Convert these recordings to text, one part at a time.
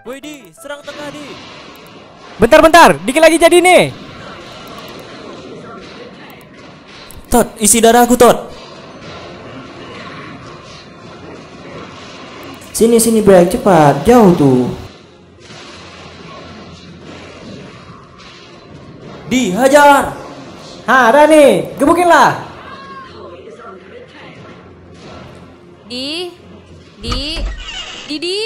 Woi Di, serang tengah Di. Bentar, dikit lagi jadi nih. Tot, isi darah aku Tot. Sini Brek, cepat, jauh tuh. Dihajar. Ada nih, gebukin lah. Didi.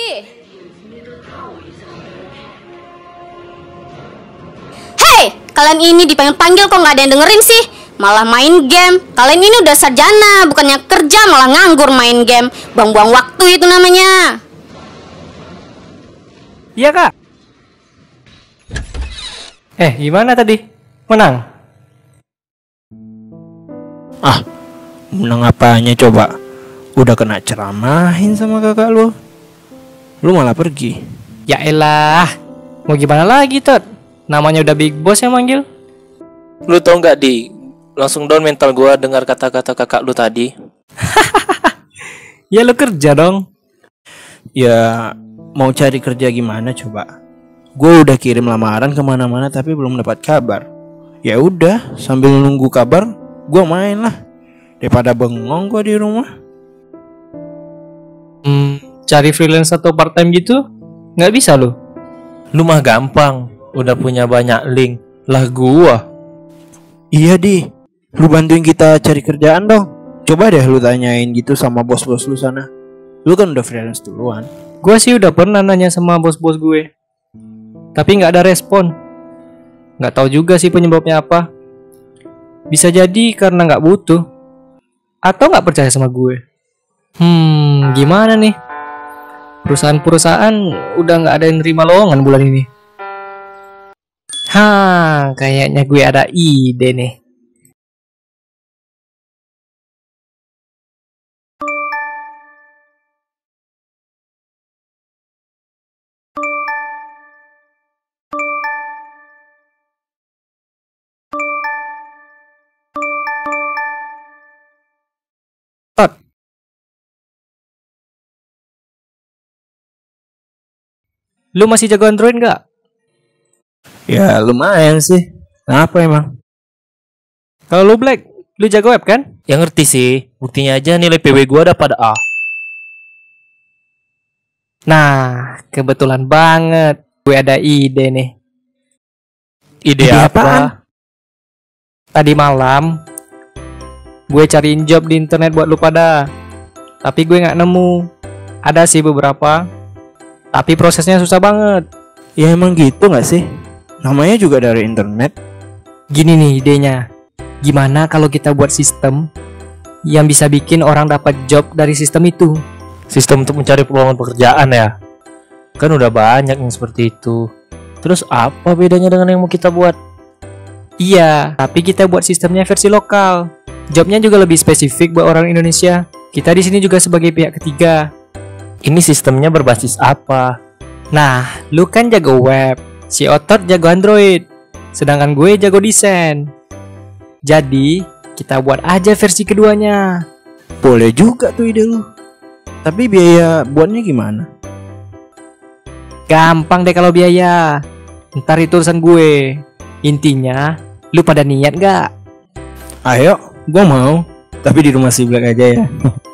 Hei, kalian ini dipanggil-panggil kok nggak ada yang dengerin sih? Malah main game. Kalian ini udah sarjana, bukannya kerja malah nganggur main game. Buang-buang waktu itu namanya. Iya kak. Gimana tadi? Menang? Menang apanya coba? Udah kena ceramahin sama kakak lu malah pergi. Ya elah, mau gimana lagi Tot? Namanya udah big boss yang manggil. Lu tau nggak Di? Langsung down mental gua dengar kata-kata kakak lu tadi. Ya lu kerja dong. Ya mau cari kerja gimana coba? Gue udah kirim lamaran kemana-mana tapi belum dapat kabar. Ya udah, sambil nunggu kabar gue main lah, daripada bengong gue di rumah. Cari freelance atau part time gitu nggak bisa lu? Lu mah gampang, udah punya banyak link. Lah gua. Iya Di, lu bantuin kita cari kerjaan dong. Coba deh lu tanyain gitu sama bos-bos lu sana. Lu kan udah freelance duluan. Gue sih udah pernah nanya sama bos-bos gue, tapi nggak ada respon. Nggak tahu juga sih penyebabnya apa. Bisa jadi karena nggak butuh, atau nggak percaya sama gue. Gimana nih? Perusahaan-perusahaan udah nggak ada yang nerima lowongan bulan ini. Kayaknya gue ada ide nih. Tot, lu masih jago Android nggak? Ya lumayan sih. Kenapa emang? Kalau lu Black, lu jago web kan? Ya ngerti sih, buktinya aja nilai PW gua dapat A. Nah, kebetulan banget. Gue ada ide nih. Ide apaan? apa? Tadi malam, gue cariin job di internet buat lu pada. Tapi gue nggak nemu. Ada sih beberapa, tapi prosesnya susah banget. Ya emang gitu gak sih? Namanya juga dari internet. Gini nih idenya. Gimana kalau kita buat sistem yang bisa bikin orang dapat job dari sistem itu? Sistem untuk mencari peluang pekerjaan ya? Kan udah banyak yang seperti itu. Terus apa bedanya dengan yang mau kita buat? Iya, tapi kita buat sistemnya versi lokal. Jobnya juga lebih spesifik buat orang Indonesia. Kita di sini juga sebagai pihak ketiga. Ini sistemnya berbasis apa? Nah, lu kan jago web, si Otot jago Android, sedangkan gue jago desain. Jadi, kita buat aja versi keduanya. Boleh juga tuh ide lu. Tapi biaya buatnya gimana? Gampang deh kalau biaya. Ntar itu urusan gue. Intinya, lu pada niat gak? Ayo, gua mau. Tapi di rumah si Black aja ya.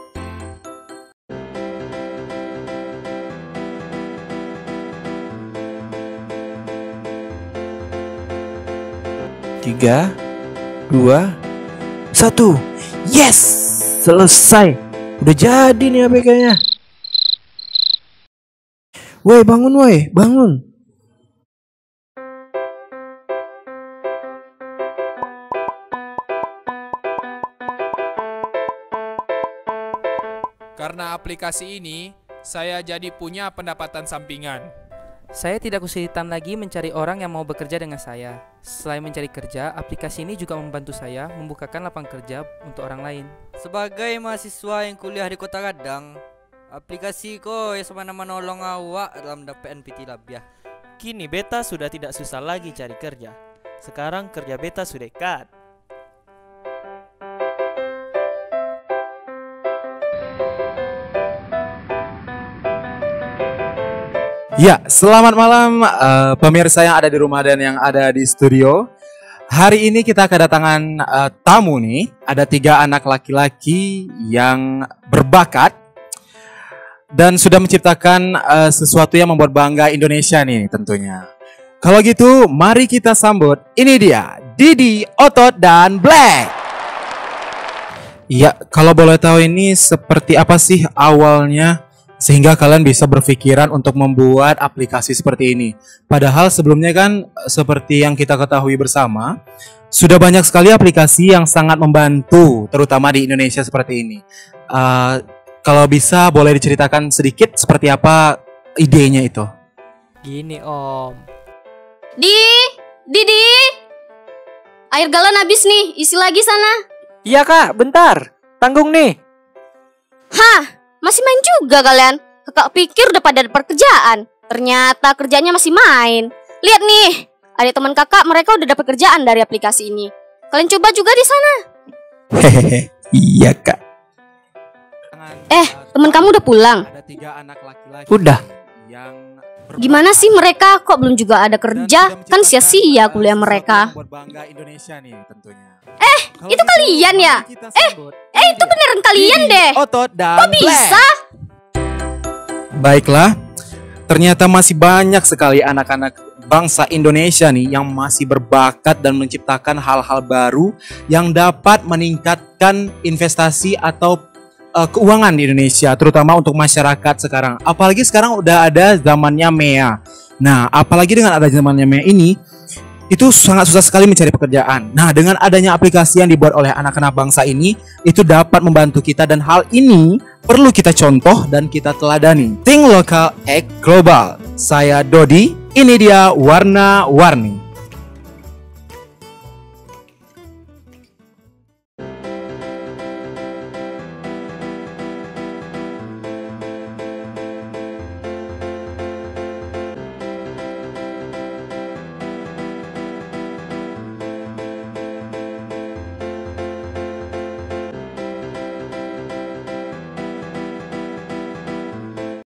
Tiga, dua, satu. Yes, selesai. Udah jadi nih APK-nya. Woi, bangun woi, bangun. Karena aplikasi ini, saya jadi punya pendapatan sampingan. Saya tidak kesulitan lagi mencari orang yang mau bekerja dengan saya. Selain mencari kerja, aplikasi ini juga membantu saya membukakan lapangan kerja untuk orang lain. Sebagai mahasiswa yang kuliah di Kota Gadang, aplikasi ko yang semana-mana nolong awak dalam dapat NPT Labiah. Kini beta sudah tidak susah lagi cari kerja. Sekarang kerja beta sudah dekat. Ya, selamat malam pemirsa yang ada di rumah dan yang ada di studio. Hari ini kita kedatangan tamu nih. Ada 3 anak laki-laki yang berbakat dan sudah menciptakan sesuatu yang membuat bangga Indonesia nih tentunya. Kalau gitu, mari kita sambut. Ini dia, Didi, Otot, dan Black. Ya, kalau boleh tahu ini seperti apa sih awalnya sehingga kalian bisa berpikiran untuk membuat aplikasi seperti ini? Padahal sebelumnya kan seperti yang kita ketahui bersama, sudah banyak sekali aplikasi yang sangat membantu, terutama di Indonesia seperti ini. Kalau bisa boleh diceritakan sedikit seperti apa idenya itu? Gini Om. Didi, air galon habis nih, isi lagi sana. Iya kak, bentar. Tanggung nih. Hah, masih main juga kalian? Kakak pikir udah pada ada pekerjaan. Ternyata kerjanya masih main. Lihat nih, adik teman kakak mereka udah dapat kerjaan dari aplikasi ini. Kalian coba juga di sana. Hehehe, iya kak. Teman kamu udah pulang? Ada 3 anak laki-laki. Udah. Yang Gimana sih mereka kok belum juga ada kerja? Kan sia-sia kuliah mereka. Buat bangga Indonesia nih tentunya. Itu kalian ya? Itu beneran kalian deh. Otot dan Kok bisa? Baiklah, ternyata masih banyak sekali anak-anak bangsa Indonesia nih yang masih berbakat dan menciptakan hal-hal baru yang dapat meningkatkan investasi atau keuangan di Indonesia, terutama untuk masyarakat sekarang. Apalagi sekarang udah ada zamannya MEA. Nah, apalagi dengan ada zamannya MEA ini, itu sangat susah sekali mencari pekerjaan. Nah, dengan adanya aplikasi yang dibuat oleh anak-anak bangsa ini, itu dapat membantu kita dan hal ini perlu kita contoh dan kita teladani. Think lokal, act global. Saya Dodi, ini dia warna-warni.